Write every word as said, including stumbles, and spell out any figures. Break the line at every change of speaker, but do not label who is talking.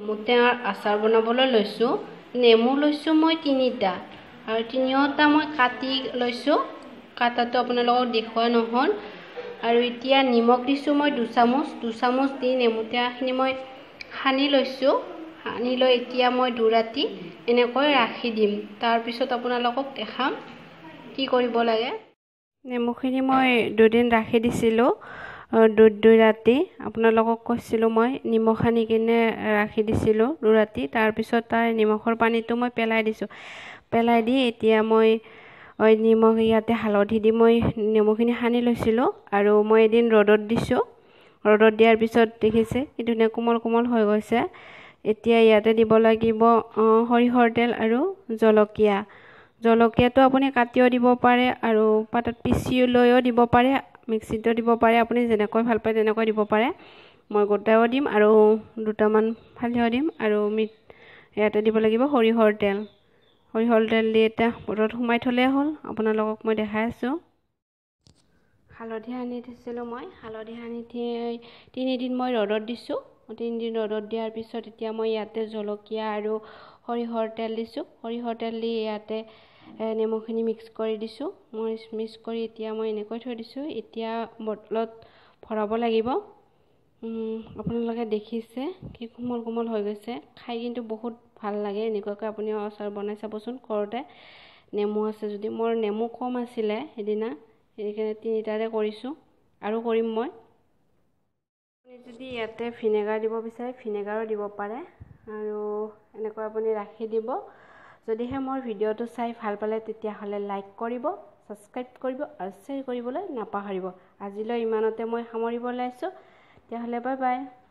নেমুটেঙাৰ আচাৰ বনাবলৈ লৈছোঁ। নেমু লৈছোঁ মই তিনিটা আৰু তিনিওটা মই কাটি লৈছোঁ। কাটাটো আপোনালোকক দেখুওৱা নহ'ল। আৰু এতিয়া নিমখ দিছোঁ মই দুচামুচ দুচামুচ দি নেমুটেঙাখিনি মই সানি লৈছোঁ। সানি লৈ এতিয়া মই দুৰাতি এনেকৈ ৰাখি দিম। তাৰপিছত আপোনালোকক দেখাম কি কৰিব লাগে। নেমুখিনি মই দুদিন ৰাখি দিছিলোঁ, দুই দুই ৰাতি। আপোনালোকক কৈছিলোঁ মই নিমখ সানি কিনে ৰাখি দিছিলোঁ দুৰাতি। তাৰপিছত তাৰ নিমখৰ পানীটো মই পেলাই দিছোঁ। পেলাই দি এতিয়া মই নিমখ ইয়াতে হালধি দি মই নেমুখিনি সানি লৈছিলোঁ আৰু মই এদিন ৰ'দত দিছোঁ। ৰ'দত দিয়াৰ পিছত দেখিছে কি ধুনীয়া কোমল কোমল হৈ গৈছে। এতিয়া ইয়াতে দিব লাগিব সৰিয়হৰ তেল আৰু জলকীয়া। জলকীয়াটো আপুনি কাটিও দিব পাৰে আৰু পাতত পিচি লৈও দিব পাৰে, মিক্সিতো দিব পাৰে। আপুনি যেনেকৈ ভাল পায় তেনেকৈ দিব পাৰে। মই গোটাও দিম আৰু দুটামান ফালিও দিম আৰু মিট ইয়াতে দিব লাগিব সৰিয়হৰ তেল। সৰিয়হৰ তেল দি এটা বটলত সোমাই থ'লেই হ'ল। আপোনালোকক মই দেখাই আছোঁ। হালধি সানি থৈছিলোঁ মই। হালধি সানি তিনিদিন মই ৰ'দত দিছোঁ। তিনিদিন ৰ'দত দিয়াৰ পিছত এতিয়া মই ইয়াতে জলকীয়া আৰু সৰিয়হৰ তেল দিছোঁ। সৰিয়হৰ তেল দি ইয়াতে নেমুখিনি মিক্স কৰি দিছোঁ। মই মিক্স কৰি এতিয়া মই এনেকৈ থৈ দিছোঁ। এতিয়া বটলত ভৰাব লাগিব। আপোনালোকে দেখিছে কি কোমল কোমল হৈ গৈছে। খাই কিন্তু বহুত ভাল লাগে। এনেকুৱাকৈ আপুনি আচাৰ বনাই চাবচোন ঘৰতে। নেমু আছে যদি, মোৰ নেমু কম আছিলে সেইদিনা, সেইকাৰণে তিনিটাৰে কৰিছোঁ আৰু কৰিম মই। আপুনি যদি ইয়াতে ভিনেগাৰ দিব বিচাৰে ভিনেগাৰো দিব পাৰে আৰু এনেকৈ আপুনি ৰাখি দিব। যদিহে মোৰ ভিডিঅ'টো চাই ভাল পালে তেতিয়াহ'লে লাইক কৰিব, ছাবস্ক্ৰাইব কৰিব আৰু শ্বেয়াৰ কৰিবলৈ নাপাহৰিব। আজিলৈ ইমানতে মই সামৰিব ওলাইছোঁ। তেতিয়াহ'লে বাই বাই।